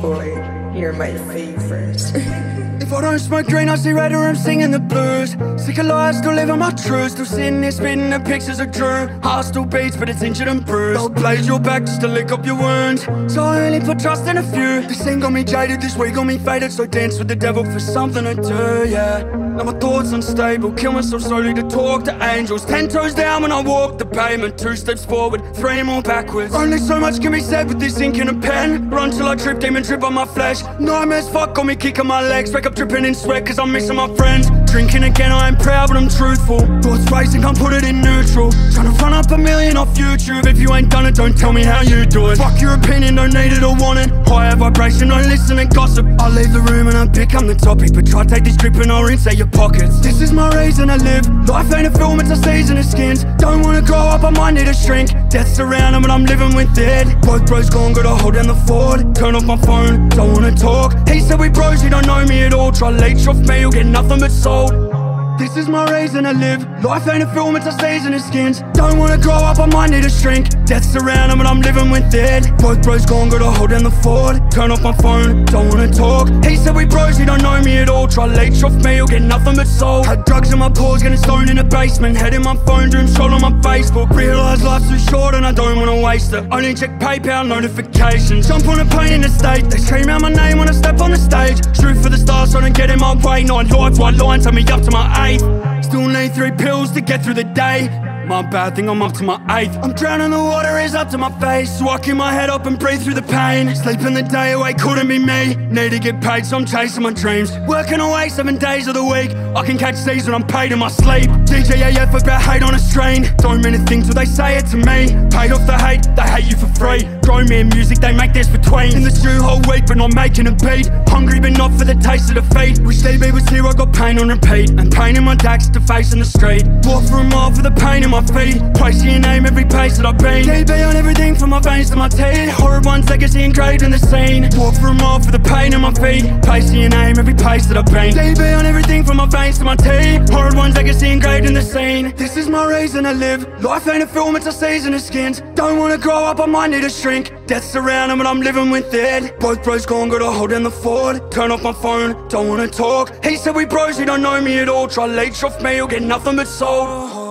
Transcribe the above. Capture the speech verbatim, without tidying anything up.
boy, you're my favorite. If I don't smoke green, I see red or I'm singing the blues. Sick of lies, still living my truth. Still sitting here spitting the pictures of Drew. Heart still beats, but it's injured and bruised. I'll blaze your back just to lick up your wounds. So I only put trust in a few. This thing got me jaded, this week got me faded. So dance with the devil for something to do, yeah. Now my thoughts unstable, kill myself slowly to talk to angels. Ten toes down when I walk the pavement. Two steps forward, three more backwards. Only so much can be said with this ink and a pen. Run till I trip, demon trip on my flesh. Nightmares fuck got me kicking my legs. Wake up dripping in sweat cause I'm missing my friends. Drinking again, I am proud but I'm truthful. Thoughts racing, can't put it in neutral. Trying to run up a million off YouTube. If you ain't done it, don't tell me how you do it. Fuck your opinion, don't need it or want it. Higher vibration, don't listen and gossip. I leave the room and I become the topic. But try take this trip and I'll rinse out your pockets. This is my reason I live. Life ain't a film, it's a season of skins. Don't wanna grow up, I might need a shrink. Death's around them but I'm living with it. Both bros gone, gotta hold down the fort. Turn off my phone, don't wanna talk. He said we bros, he don't know me at all. Try leech off me, you'll get nothing but sold. This is my reason I live. Life ain't a film, it's a season of skins. Don't wanna grow up, I might need a shrink. Death's around them but I'm living with it. Both bros gone, gotta hold down the fort. Turn off my phone, don't wanna talk. He said we bros, he don't know me at all. Try leech off me, you'll get nothing but soul. Had drugs in my pores, getting stoned in the basement. Head in my phone, doom scroll on my Facebook. Realise life's too short and I don't wanna waste it. Only check PayPal notifications. Jump on a plane in the state. They scream out my name when I step on the stage. Shoot for the stars, so I don't get in my way. Nine life, white line, take me up to my eighth. Still need three pills to get through the day. My bad thing, I'm up to my eighth. I'm drowning, the water is up to my face. So I keep my head up and breathe through the pain. Sleeping the day away couldn't be me. Need to get paid, so I'm chasing my dreams. Working away seven days of the week. I can catch these when I'm paid in my sleep. D J A F about hate on a strain. Don't mean a thing till they say it to me. Paid off the hate, they hate you for free. Grown man music, they make this between. In the stew whole week, but not making a beat. Hungry, but not for the taste of defeat. Wish D B was here, I got pain on repeat. And pain in my dax to face in the street. Walk for a mile for the pain in my feet. Placing your name every place that I've been. D B on everything from my veins to my teeth. Horrid ones, legacy engraved in the scene. Walk for a mile for the pain in my feet. Placing your name every place that I've been. D B on everything from my veins to my teeth. Horrid ones, legacy engraved in the scene. This is my reason I live. Life ain't a film, it's a season of skins. Don't wanna grow up, I might need a shrink. Death's around them but I'm living with it. Both bros gone, gotta hold down the fort. Turn off my phone, don't wanna talk. He said we bros, he don't know me at all. Try leech off me, you'll get nothing but soul.